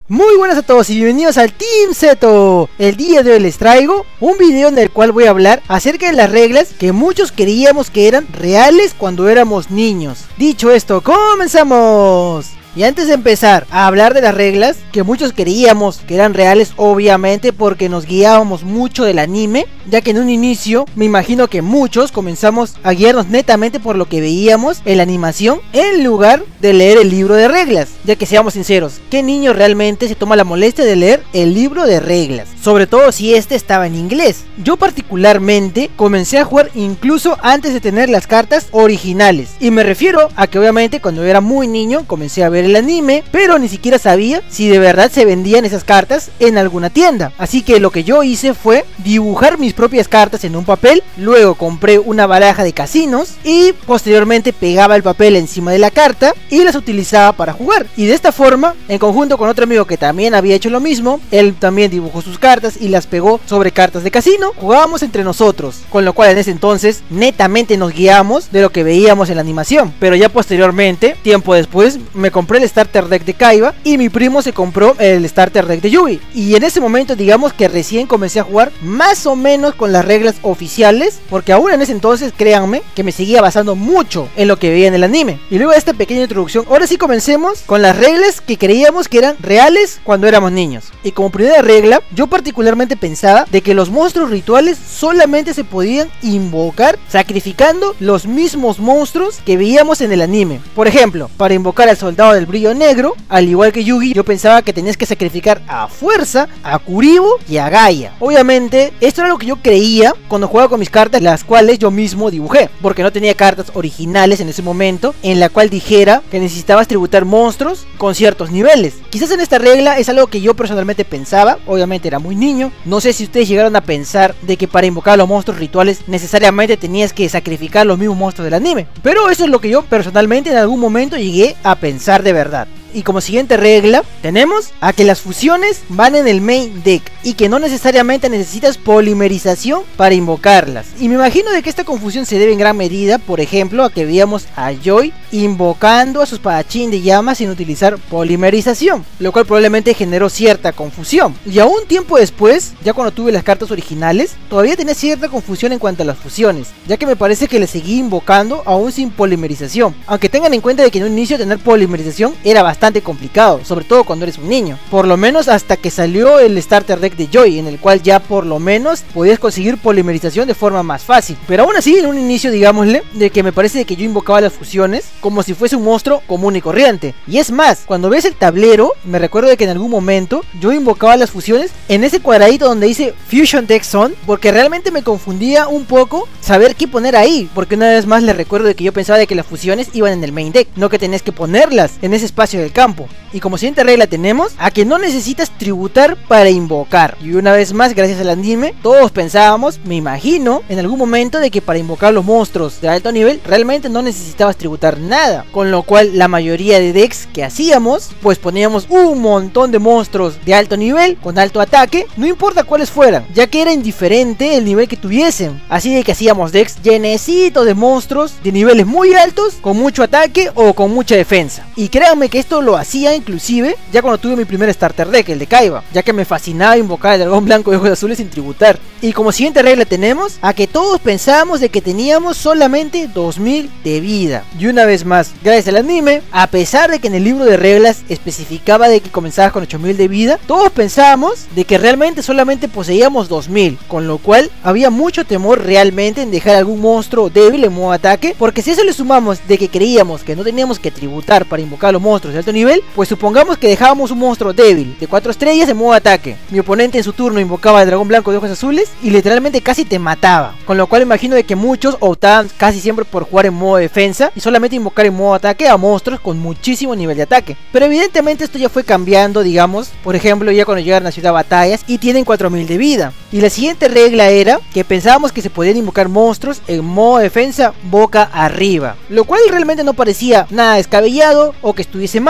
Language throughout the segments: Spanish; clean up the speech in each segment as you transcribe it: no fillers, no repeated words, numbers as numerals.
Muy buenas a todos y bienvenidos al Team Zeto. El día de hoy les traigo un video en el cual voy a hablar acerca de las reglas que muchos creíamos que eran reales cuando éramos niños. Dicho esto, comenzamos. Y antes de empezar a hablar de las reglas que muchos creíamos que eran reales, obviamente porque nos guiábamos mucho del anime, ya que en un inicio me imagino que muchos comenzamos a guiarnos netamente por lo que veíamos en la animación en lugar de leer el libro de reglas, ya que seamos sinceros, ¿qué niño realmente se toma la molestia de leer el libro de reglas? Sobre todo si este estaba en inglés. Yo particularmente comencé a jugar incluso antes de tener las cartas originales, y me refiero a que obviamente cuando era muy niño comencé a ver el anime, pero ni siquiera sabía si de verdad se vendían esas cartas en alguna tienda. Así que lo que yo hice fue dibujar mis propias cartas en un papel, luego compré una baraja de casinos y posteriormente pegaba el papel encima de la carta y las utilizaba para jugar. Y de esta forma, en conjunto con otro amigo que también había hecho lo mismo, él también dibujó sus cartas y las pegó sobre cartas de casino, jugábamos entre nosotros, con lo cual en ese entonces netamente nos guiamos de lo que veíamos en la animación. Pero ya posteriormente, tiempo después, me compré el starter deck de Kaiba y mi primo se compró el starter deck de Yugi, y en ese momento digamos que recién comencé a jugar más o menos con las reglas oficiales, porque aún en ese entonces créanme que me seguía basando mucho en lo que veía en el anime. Y luego de esta pequeña introducción, ahora sí comencemos con las reglas que creíamos que eran reales cuando éramos niños. Y como primera regla, yo particularmente pensaba de que los monstruos rituales solamente se podían invocar sacrificando los mismos monstruos que veíamos en el anime. Por ejemplo, para invocar al soldado del brillo negro, al igual que Yugi, yo pensaba que tenías que sacrificar a fuerza a Kuribo y a Gaia. Obviamente esto era lo que yo creía cuando jugaba con mis cartas, las cuales yo mismo dibujé, porque no tenía cartas originales en ese momento en la cual dijera que necesitabas tributar monstruos con ciertos niveles. Quizás en esta regla es algo que yo personalmente pensaba, obviamente era muy niño. No sé si ustedes llegaron a pensar de que para invocar a los monstruos rituales necesariamente tenías que sacrificar los mismos monstruos del anime, pero eso es lo que yo personalmente en algún momento llegué a pensar de verdad. Y como siguiente regla tenemos a que las fusiones van en el main deck y que no necesariamente necesitas polimerización para invocarlas. Y me imagino de que esta confusión se debe en gran medida, por ejemplo, a que veíamos a Joy invocando a su espadachín de llamas sin utilizar polimerización, lo cual probablemente generó cierta confusión. Y aún tiempo después, ya cuando tuve las cartas originales, todavía tenía cierta confusión en cuanto a las fusiones, ya que me parece que le seguí invocando aún sin polimerización, aunque tengan en cuenta de que en un inicio tener polimerización era bastante complicado, sobre todo cuando eres un niño, por lo menos hasta que salió el starter deck de Joy, en el cual ya por lo menos podías conseguir polimerización de forma más fácil. Pero aún así, en un inicio, digámosle, de que me parece de que yo invocaba las fusiones como si fuese un monstruo común y corriente. Y es más, cuando ves el tablero, me recuerdo de que en algún momento yo invocaba las fusiones en ese cuadradito donde dice Fusion Deck Zone, porque realmente me confundía un poco saber qué poner ahí, porque una vez más les recuerdo de que yo pensaba de que las fusiones iban en el main deck, no que tenías que ponerlas en ese espacio del campo. Y como siguiente regla tenemos a que no necesitas tributar para invocar. Y una vez más, gracias al anime, todos pensábamos, me imagino, en algún momento de que para invocar los monstruos de alto nivel realmente no necesitabas tributar nada, con lo cual la mayoría de decks que hacíamos, pues poníamos un montón de monstruos de alto nivel con alto ataque, no importa cuáles fueran, ya que era indiferente el nivel que tuviesen. Así de que hacíamos decks llenecitos de monstruos de niveles muy altos con mucho ataque o con mucha defensa. Y créanme que esto lo hacía inclusive ya cuando tuve mi primer starter deck, el de Kaiba, ya que me fascinaba invocar al dragón blanco de ojos azules sin tributar. Y como siguiente regla tenemos a que todos pensábamos de que teníamos solamente 2000 de vida. Y una vez más, gracias al anime, a pesar de que en el libro de reglas especificaba de que comenzabas con 8000 de vida, todos pensábamos de que realmente solamente poseíamos 2000, con lo cual había mucho temor realmente en dejar algún monstruo débil en modo ataque, porque si eso le sumamos de que creíamos que no teníamos que tributar para invocar a los monstruos de alto nivel, pues supongamos que dejábamos un monstruo débil de 4 estrellas en modo ataque. Mi oponente en su turno invocaba al dragón blanco de ojos azules y literalmente casi te mataba, con lo cual imagino de que muchos optaban casi siempre por jugar en modo defensa y solamente invocar en modo ataque a monstruos con muchísimo nivel de ataque. Pero evidentemente esto ya fue cambiando, digamos, por ejemplo ya cuando llegan a Ciudad Batallas y tienen 4000 de vida. Y la siguiente regla era que pensábamos que se podían invocar monstruos en modo defensa boca arriba, lo cual realmente no parecía nada descabellado o que estuviese mal,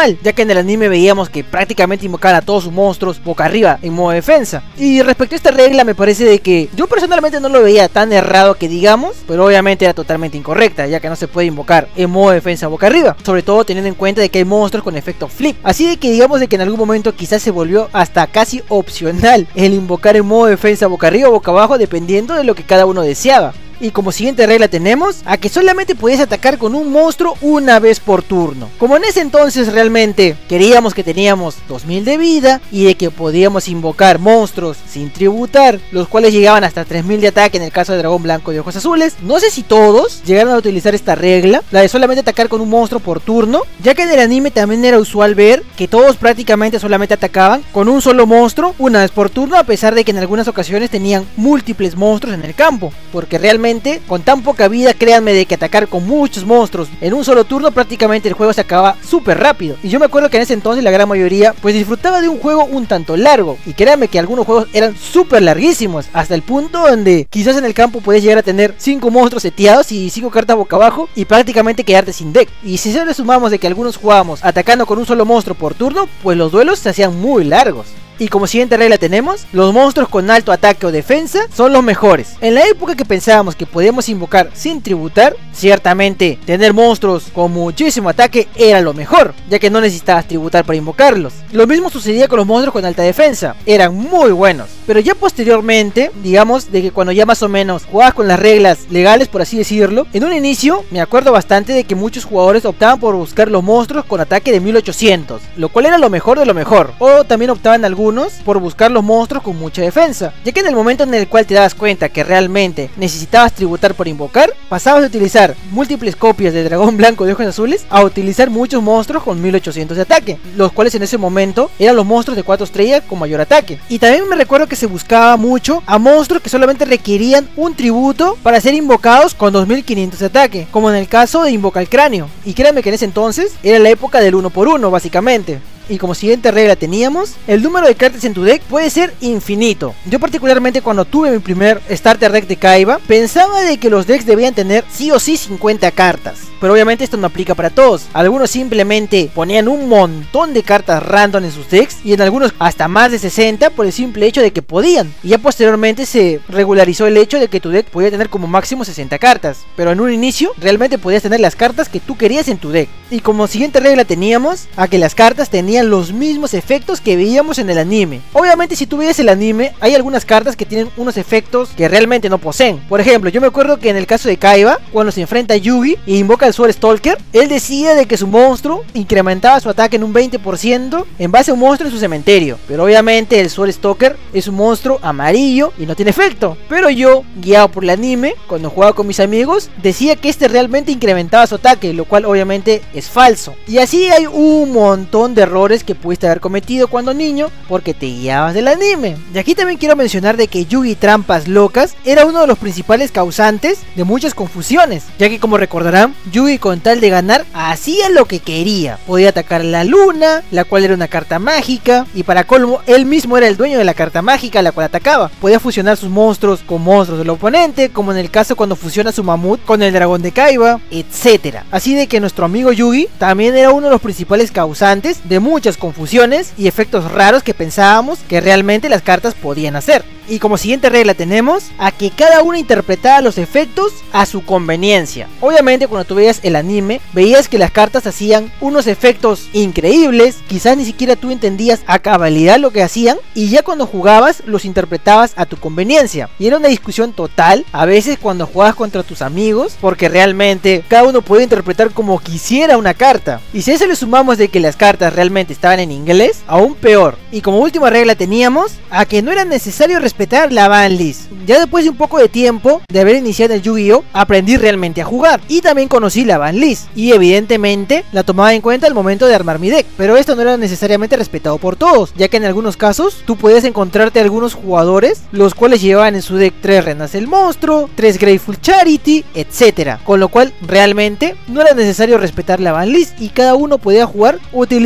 opcional, ya que en el anime veíamos que prácticamente invocaban a todos sus monstruos boca arriba en modo defensa. Y respecto a esta regla me parece de que yo personalmente no lo veía tan errado que digamos, pero obviamente era totalmente incorrecta, ya que no se puede invocar en modo defensa boca arriba, sobre todo teniendo en cuenta de que hay monstruos con efecto flip. Así de que digamos de que en algún momento quizás se volvió hasta casi opcional el invocar en modo defensa boca arriba o boca abajo, dependiendo de lo que cada uno deseaba. Y como siguiente regla tenemos a que solamente podías atacar con un monstruo una vez por turno. Como en ese entonces realmente queríamos que teníamos 2000 de vida y de que podíamos invocar monstruos sin tributar, los cuales llegaban hasta 3000 de ataque en el caso de dragón blanco de ojos azules, no sé si todos llegaron a utilizar esta regla, la de solamente atacar con un monstruo por turno, ya que en el anime también era usual ver que todos prácticamente solamente atacaban con un solo monstruo una vez por turno, a pesar de que en algunas ocasiones tenían múltiples monstruos en el campo, porque realmente con tan poca vida, créanme de que atacar con muchos monstruos en un solo turno prácticamente el juego se acaba súper rápido. Y yo me acuerdo que en ese entonces la gran mayoría pues disfrutaba de un juego un tanto largo, y créanme que algunos juegos eran súper larguísimos, hasta el punto donde quizás en el campo puedes llegar a tener 5 monstruos seteados y 5 cartas boca abajo y prácticamente quedarte sin deck. Y si se le sumamos de que algunos jugábamos atacando con un solo monstruo por turno, pues los duelos se hacían muy largos. Y como siguiente regla tenemos, los monstruos con alto ataque o defensa son los mejores. En la época que pensábamos que podíamos invocar sin tributar, ciertamente tener monstruos con muchísimo ataque era lo mejor, ya que no necesitabas tributar para invocarlos. Lo mismo sucedía con los monstruos con alta defensa, eran muy buenos. Pero ya posteriormente, digamos de que cuando ya más o menos jugabas con las reglas legales, por así decirlo, en un inicio me acuerdo bastante de que muchos jugadores optaban por buscar los monstruos con ataque de 1800, lo cual era lo mejor de lo mejor. O también optaban algunos por buscar los monstruos con mucha defensa, ya que en el momento en el cual te dabas cuenta que realmente necesitabas tributar por invocar, pasabas de utilizar múltiples copias de dragón blanco de ojos azules a utilizar muchos monstruos con 1800 de ataque, los cuales en ese momento eran los monstruos de 4 estrellas con mayor ataque. Y también me recuerdo que se buscaba mucho a monstruos que solamente requerían un tributo para ser invocados con 2500 de ataque, como en el caso de Invoca el Cráneo. Y créanme que en ese entonces era la época del 1×1 básicamente. Y como siguiente regla teníamos, el número de cartas en tu deck puede ser infinito. Yo particularmente cuando tuve mi primer starter deck de Kaiba, pensaba de que los decks debían tener sí o sí 50 cartas. Pero obviamente esto no aplica para todos. Algunos simplemente ponían un montón de cartas random en sus decks, y en algunos hasta más de 60 por el simple hecho de que podían. Y ya posteriormente se regularizó el hecho de que tu deck podía tener como máximo 60 cartas. Pero en un inicio realmente podías tener las cartas que tú querías en tu deck. Y como siguiente regla teníamos a que las cartas tenían los mismos efectos que veíamos en el anime. Obviamente si tú ves el anime hay algunas cartas que tienen unos efectos que realmente no poseen. Por ejemplo, yo me acuerdo que en el caso de Kaiba, cuando se enfrenta a Yugi e invoca al Sword Stalker, él decía de que su monstruo incrementaba su ataque en un 20% en base a un monstruo en su cementerio. Pero obviamente el Sword Stalker es un monstruo amarillo y no tiene efecto. Pero yo, guiado por el anime, cuando jugaba con mis amigos, decía que este realmente incrementaba su ataque, lo cual obviamente es falso. Y así hay un montón de errores que pudiste haber cometido cuando niño porque te guiabas del anime. Y aquí también quiero mencionar de que Yugi Trampas Locas era uno de los principales causantes de muchas confusiones, ya que como recordarán, Yugi con tal de ganar hacía lo que quería. Podía atacar la luna, la cual era una carta mágica, y para colmo él mismo era el dueño de la carta mágica la cual atacaba. Podía fusionar sus monstruos con monstruos del oponente, como en el caso cuando fusiona su mamut con el dragón de Kaiba, etc. Así de que nuestro amigo Yugi también era uno de los principales causantes de muchas confusiones y efectos raros que pensábamos que realmente las cartas podían hacer. Y como siguiente regla tenemos a que cada uno interpretaba los efectos a su conveniencia. Obviamente cuando tú veías el anime veías que las cartas hacían unos efectos increíbles, quizás ni siquiera tú entendías a cabalidad lo que hacían, y ya cuando jugabas los interpretabas a tu conveniencia. Y era una discusión total a veces cuando jugabas contra tus amigos, porque realmente cada uno podía interpretar como quisiera una carta. Y si a eso le sumamos de que las cartas realmente estaban en inglés, aún peor. Y como última regla teníamos a que no era necesario respetar la banlist. Ya después de un poco de tiempo de haber iniciado el Yu-Gi-Oh, aprendí realmente a jugar y también conocí la banlist, y evidentemente la tomaba en cuenta al momento de armar mi deck. Pero esto no era necesariamente respetado por todos, ya que en algunos casos tú puedes encontrarte algunos jugadores los cuales llevaban en su deck 3 Renas del Monstruo, 3 Grateful Charity, etc. Con lo cual realmente no era necesario respetar la banlist y cada uno podía jugar utilizando las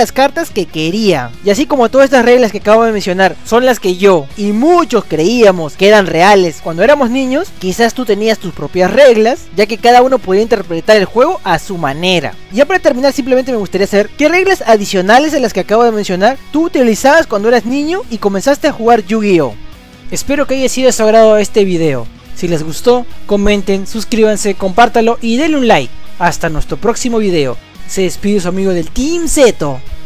las cartas que quería. Y así como todas estas reglas que acabo de mencionar son las que yo y muchos creíamos que eran reales cuando éramos niños, quizás tú tenías tus propias reglas, ya que cada uno podía interpretar el juego a su manera. Ya para terminar, simplemente me gustaría saber qué reglas adicionales a las que acabo de mencionar tú utilizabas cuando eras niño y comenzaste a jugar Yu-Gi-Oh. Espero que haya sido de su agrado este video. Si les gustó, comenten, suscríbanse, compártanlo y denle un like. Hasta nuestro próximo video. Se despide su amigo del Team Zeto.